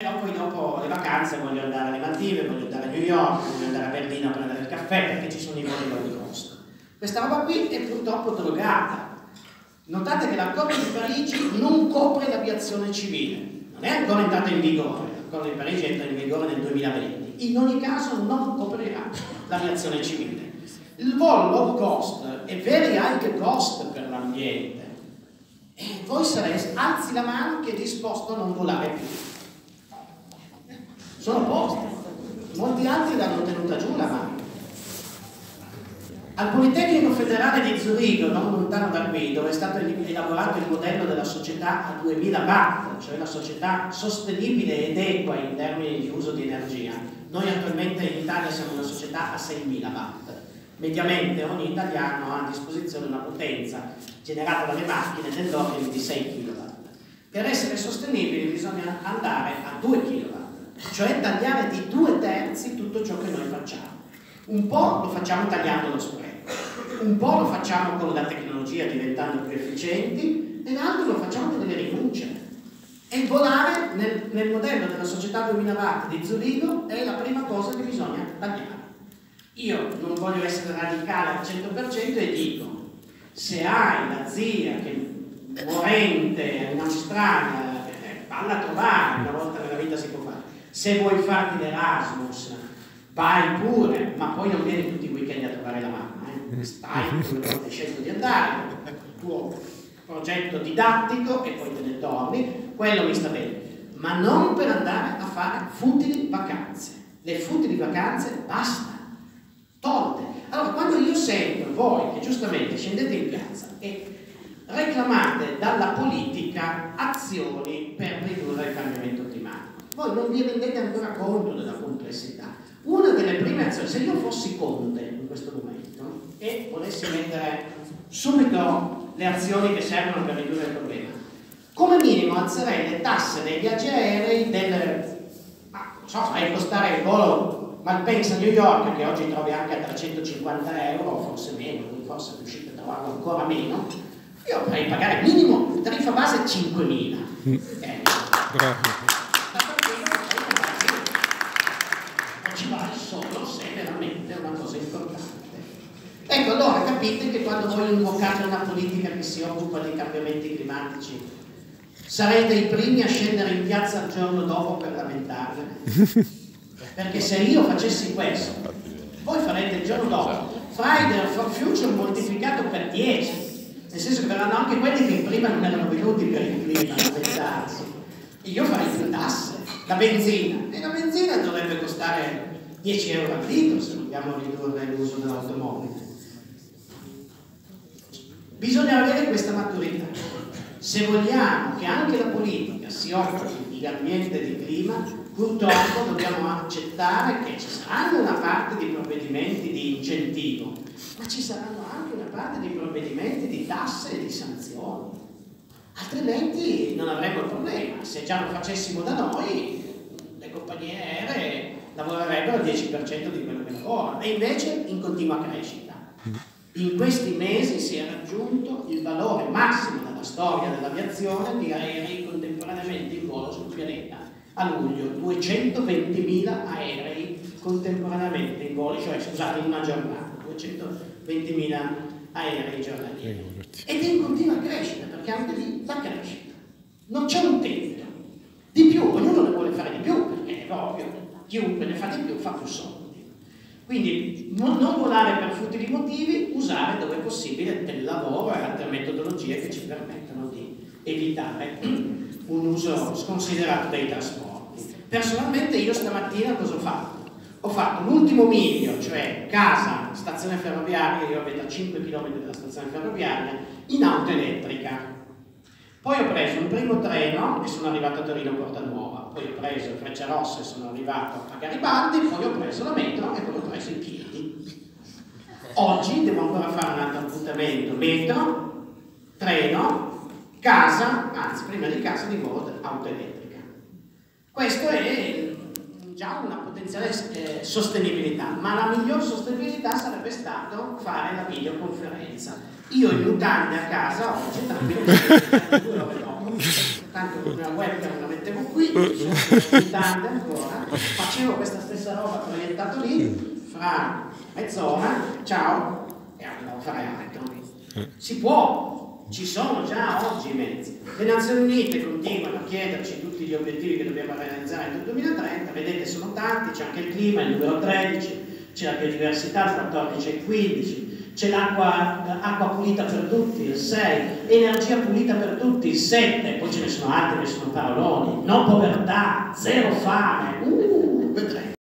Però poi dopo le vacanze voglio andare alle Maldive, voglio andare a New York, voglio andare a Berlino a prendere il caffè perché ci sono i voli low cost. Questa roba qui è purtroppo drogata. Notate che l'accordo di Parigi non copre l'aviazione civile, non è ancora entrata in vigore, l'accordo di Parigi entra in vigore nel 2020, in ogni caso non coprirà l'aviazione civile. Il volo low cost è very high cost per l'ambiente e voi sareste, alzi la mano che è disposto a non volare più. Sono posti, molti altri l'hanno tenuta giù la mano. Al Politecnico Federale di Zurigo, non lontano da qui, dove è stato elaborato il modello della società a 2000 watt, cioè la società sostenibile ed equa in termini di uso di energia. Noi attualmente in Italia siamo una società a 6000 watt. Mediamente ogni italiano ha a disposizione una potenza generata dalle macchine dell'ordine di 6 kW. Per essere sostenibili bisogna andare a 2 kW, cioè tagliare di 2/3 tutto ciò che noi facciamo. Un po' lo facciamo tagliando lo spreco, un po' lo facciamo con la tecnologia diventando più efficienti e l'altro lo facciamo con delle rinunce. E volare nel modello della società 2000 watt di Zurigo è la prima cosa che bisogna tagliare. Io non voglio essere radicale al 100% e dico, se hai la zia che morente in Australia, valla a trovare, una volta nella vita si può fare. Se vuoi farti l'Erasmus, vai pure, ma poi non vieni tutti i weekend a trovare la mamma, stai come hai scelto di andare, il tuo progetto didattico e poi te ne torni, quello mi sta bene, ma non per andare a fare futili vacanze. Le futili vacanze basta, tolte. Allora, quando io sento voi che giustamente scendete in piazza e reclamate dalla politica azioni per ridurre il cambiamento climatico, voi non vi rendete ancora conto della complessità. Una delle prime azioni, se io fossi Conte in questo momento e volessi mettere subito le azioni che servono per ridurre il problema, come minimo alzerei le tasse dei viaggi aerei non so, farei costare il volo Malpensa-New York, che oggi trovi anche a 350 euro, forse meno, forse riuscite a trovarlo ancora meno. Io farei pagare minimo tariffa base 5.000 euro. Ci vale solo se veramente è una cosa importante. Ecco, allora capite che quando voi invocate una politica che si occupa dei cambiamenti climatici, sarete i primi a scendere in piazza il giorno dopo per lamentarvene. Perché se io facessi questo, voi farete il giorno dopo Friday for Future moltiplicato per 10, nel senso che verranno anche quelli che prima non erano venuti per il clima a lamentarsi. Io farei più tasse, la benzina, e la benzina dovrebbe costare 10 euro al litro se dobbiamo ridurre l'uso dell'automobile. Bisogna avere questa maturità. Se vogliamo che anche la politica si occupi di ambiente e di clima, purtroppo dobbiamo accettare che ci saranno una parte di provvedimenti di incentivo, ma ci saranno anche una parte di provvedimenti di tasse e di sanzioni. Altrimenti non avremmo il problema. Se già lo facessimo da noi, le compagnie aeree lavorerebbero al 10% di quello che lavorano, e invece in continua crescita. In questi mesi si è raggiunto il valore massimo della storia dell'aviazione di aerei contemporaneamente in volo sul pianeta. A luglio 220.000 aerei contemporaneamente in volo, cioè scusate, in una giornata, 220.000 aerei giornalieri. Ed è in continua crescita, perché anche lì la crescita. Non c'è un tempo. Di più, ognuno ne vuole fare di più, perché è ovvio, chiunque ne fa di più fa più soldi. Quindi non volare per futili motivi, usare dove è possibile del lavoro e altre metodologie che ci permettono di evitare un uso sconsiderato dei trasporti. Personalmente io stamattina cosa ho fatto? Ho fatto l'ultimo miglio, cioè casa, stazione ferroviaria, io abito a 5 km dalla stazione ferroviaria, in auto elettrica. Poi ho preso un primo treno e sono arrivato a Torino Porta Nuova, poi ho preso il Frecciarossa e sono arrivato a Garibaldi, poi ho preso la metro e poi ho preso i piedi. Oggi devo ancora fare un altro appuntamento, metro, treno, casa, anzi prima di casa di nuovo auto elettrica. Questo è già una potenziale sostenibilità, ma la miglior sostenibilità sarebbe stato fare la videoconferenza. Io in mutande a casa oggi, tranquillo, tanto con una webcam mettevo qui, sono tante ancora, facevo questa stessa roba proiettato lì, fra mezz'ora, ciao, e andavo a fare altro. Si può, ci sono già oggi i mezzi. Le Nazioni Unite continuano a chiederci tutti gli obiettivi che dobbiamo realizzare entro il 2030, vedete sono tanti, c'è anche il clima, il numero 13, c'è la biodiversità, il 14 e il 15, c'è l'acqua pulita per tutti, il 6, energia pulita per tutti, il 7, poi ce ne sono altri che sono paroloni, non povertà, zero fame, vedremo.